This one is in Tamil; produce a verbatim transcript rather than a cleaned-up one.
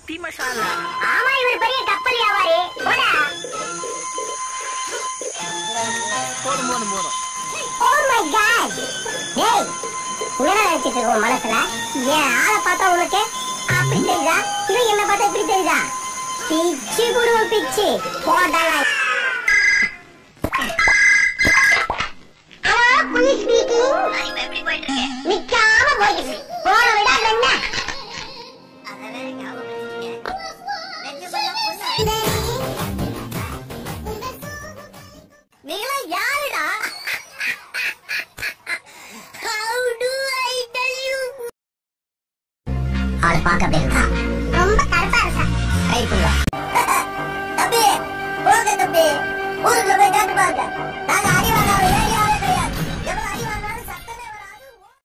டீ மசாலா. ஆமா இவர் பெரிய கப்பல் வியாபாரி. போடா. போதும் போதும் போதும். Oh my god. டேய் என்ன நினைச்சிட்டு இருக்க மனசுல? ஏன் ஆளை பார்த்தா உனக்கு அப்படி தெரியுதா? இவன் என்ன பார்த்தா இப்படி தெரியுதா? பிச்சு குடுவோம் பிச்சு. போடா. ஹலோ புலி ஸ்பீக்கிங். அறிவு எப்படி போயிட்டு இருக்கு? நிக்காம போயிட்டு இருக்கு. போற விடா என்ன? அதவே ஞாபகம் நீங்களா யாருடா? How do I tell you? ஆளு பார்க்க அப்படி இருக்கா? ரொம்ப கருப்பா இருக்கா? கை புள்ள. தம்பி, போங்க தம்பி. ஊருக்குள்ள போய் கேட்டு பாருங்க. நாங்க